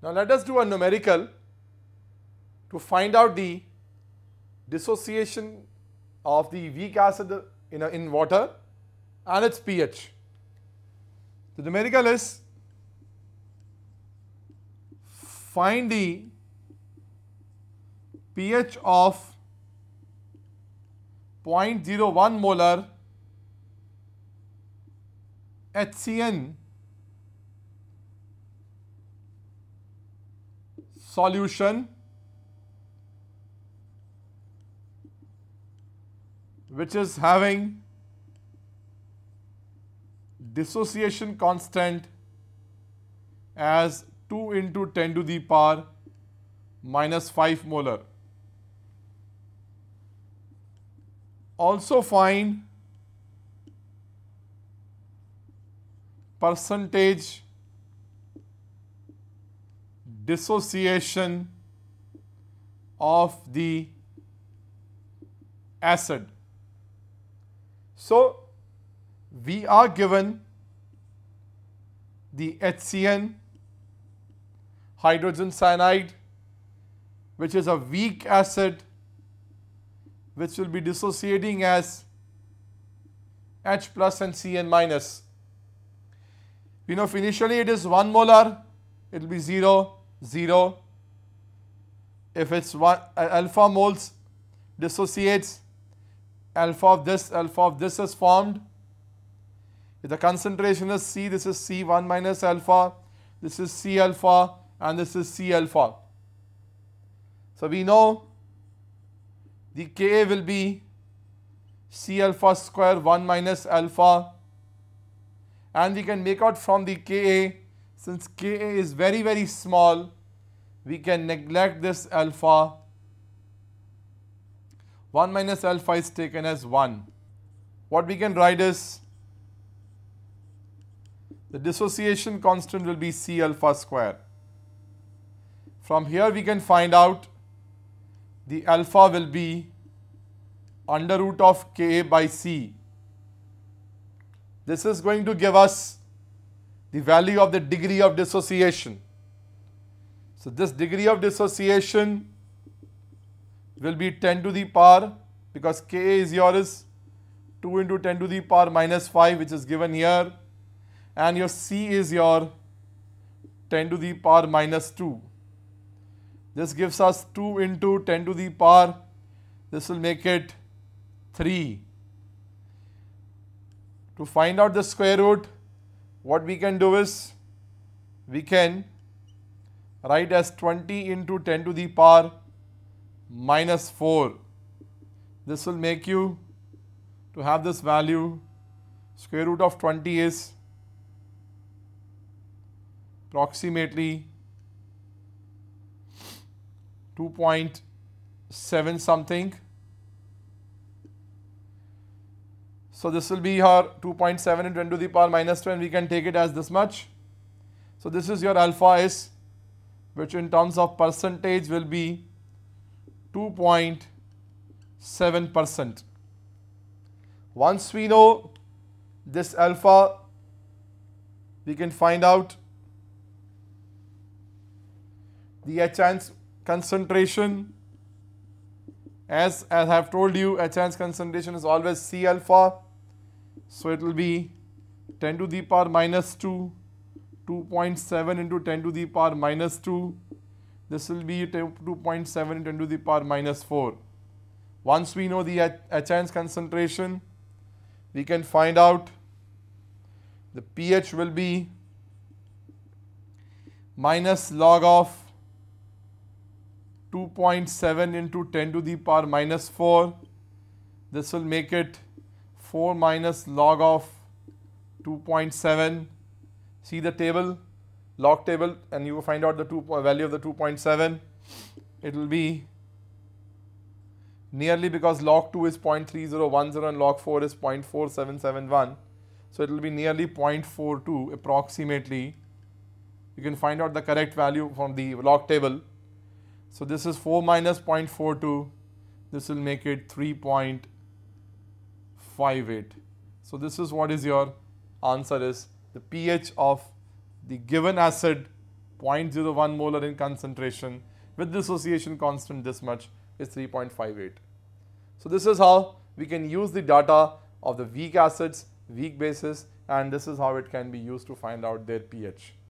Now let us do a numerical to find out the dissociation of the weak acid in water and its pH. The numerical is find the pH of 0.01 molar HCN solution which is having dissociation constant as 2 into 10 to the power minus 5 molar. Also find percentage dissociation of the acid. So, we are given the HCN hydrogen cyanide, which is a weak acid which will be dissociating as H plus and Cn minus. We know initially it is 1 molar, it will be 0, 0. If it's alpha moles dissociates, alpha of this is formed. If the concentration is C, this is C1 minus alpha, this is C alpha and this is C alpha. So we know the Ka will be C alpha square 1 minus alpha, and we can make out from the Ka, since Ka is very, very small, we can neglect this alpha. 1 minus alpha is taken as 1. What we can write is the dissociation constant will be C alpha square. From here we can find out the alpha will be under root of Ka by C. This is going to give us the value of the degree of dissociation. So this degree of dissociation will be 10 to the power, because Ka is yours 2 into 10 to the power minus 5, which is given here, and your C is your 10 to the power minus 2. This gives us 2 into 10 to the power, this will make it 3. To find out the square root, what we can do is, we can write as 20 into 10 to the power minus 4. This will make you to have this value, square root of 20 is approximately 2.7 something. So this will be your 2.7 into 10 to the power minus 2, and we can take it as this much. So this is your alpha is, which in terms of percentage will be 2.7%. Once we know this alpha, we can find out the HCN concentration. As I have told you, HCN concentration is always C alpha. So it will be 10 to the power minus 2, 2.7 into 10 to the power minus 2. This will be 2.7 into 10 to the power minus 4. Once we know the HCN concentration, we can find out the pH will be minus log of 2.7 into 10 to the power minus 4. This will make it 4 minus log of 2.7. See the table, log table, and you will find out the value of the 2.7. It will be nearly, because log 2 is 0.3010 and log 4 is 0.4771. So it will be nearly 0.42 approximately. You can find out the correct value from the log table. So this is 4 minus 0.42. This will make it 3.58. So this is what is your answer is. The pH of the given acid 0.01 molar in concentration with dissociation constant this much is 3.58. So this is how we can use the data of the weak acids, weak bases, and this is how it can be used to find out their pH.